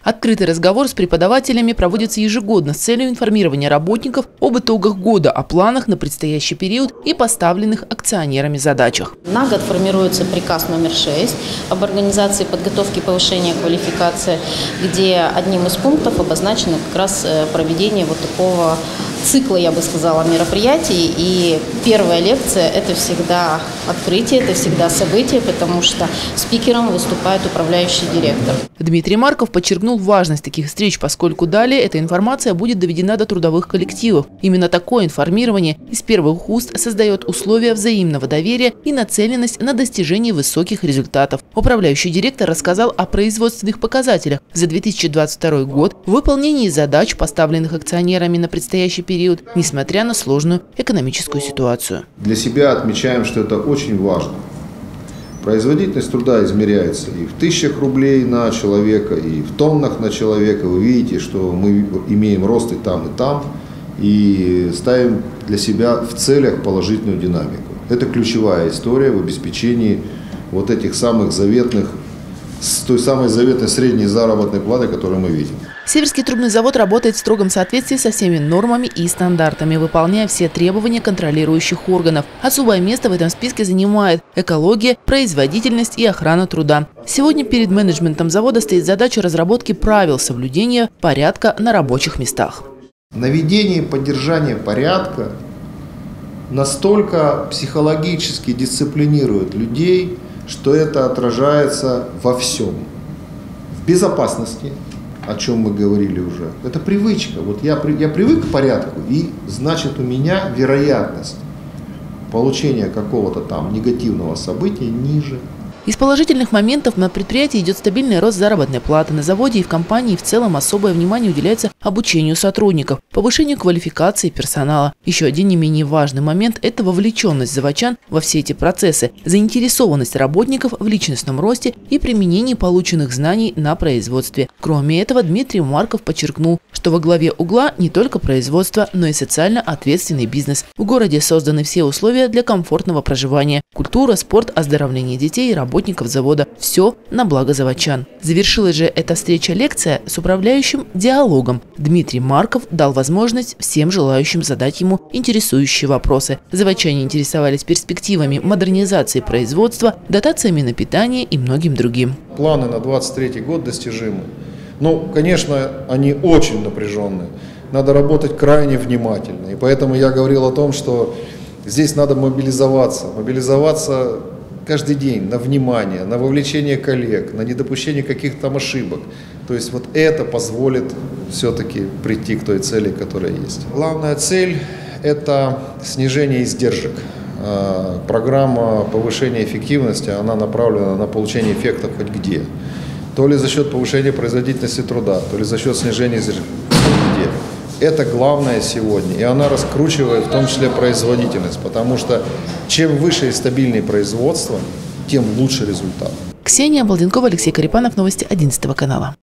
Открытый разговор с преподавателями проводится ежегодно с целью информирования работников об итогах года, о планах на предстоящий период и поставленных акционерами задачах. На год формируется приказ номер 6 об организации подготовки и повышения квалификации, где одним из пунктов обозначено как раз проведение вот такого цикла, я бы сказала, мероприятий. И первая лекция – это всегда открытие, это всегда событие, потому что спикером выступает управляющий директор. Дмитрий Марков подчеркнул важность таких встреч, поскольку далее эта информация будет доведена до трудовых коллективов. Именно такое информирование из первых уст создает условия взаимного доверия и нацеленность на достижение высоких результатов. Управляющий директор рассказал о производственных показателях за 2022 год, выполнении задач, поставленных акционерами на предстоящий период, несмотря на сложную экономическую ситуацию. Для себя отмечаем, что это очень важно. Производительность труда измеряется и в тысячах рублей на человека, и в тоннах на человека. Вы видите, что мы имеем рост и там, и ставим для себя в целях положительную динамику. Это ключевая история в обеспечении вот этих самых заветных, той самой заветной средней заработной платы, которую мы видим. Северский трубный завод работает в строгом соответствии со всеми нормами и стандартами, выполняя все требования контролирующих органов. Особое место в этом списке занимает экология, производительность и охрана труда. Сегодня перед менеджментом завода стоит задача разработки правил соблюдения порядка на рабочих местах. Наведение и поддержание порядка настолько психологически дисциплинирует людей, что это отражается во всем. В безопасности, о чем мы говорили уже. Это привычка. Вот я привык к порядку, и значит у меня вероятность получения какого-то там негативного события ниже. Из положительных моментов на предприятии идет стабильный рост заработной платы. На заводе и в компании в целом особое внимание уделяется обучению сотрудников, повышению квалификации персонала. Еще один не менее важный момент – это вовлеченность заводчан во все эти процессы, заинтересованность работников в личностном росте и применении полученных знаний на производстве. Кроме этого, Дмитрий Марков подчеркнул, что во главе угла не только производство, но и социально ответственный бизнес. В городе созданы все условия для комфортного проживания. Культура, спорт, оздоровление детей и работников завода – все на благо заводчан. Завершилась же эта встреча-лекция с управляющим диалогом. Дмитрий Марков дал возможность всем желающим задать ему интересующие вопросы. Заводчане интересовались перспективами модернизации производства, дотациями на питание и многим другим. Планы на 2023 год достижимы. Ну, конечно, они очень напряженные. Надо работать крайне внимательно. И поэтому я говорил о том, что здесь надо мобилизоваться. Мобилизоваться каждый день на внимание, на вовлечение коллег, на недопущение каких-то там ошибок. То есть вот это позволит все-таки прийти к той цели, которая есть. Главная цель – это снижение издержек. Программа повышения эффективности, она направлена на получение эффектов хоть где. То ли за счет повышения производительности труда, то ли за счет снижения издержек. Хоть где. Это главное сегодня, и она раскручивает в том числе производительность, потому что чем выше и стабильнее производство, тем лучше результат. Ксения Балденкова, Алексей Карипанов, новости 11 канала.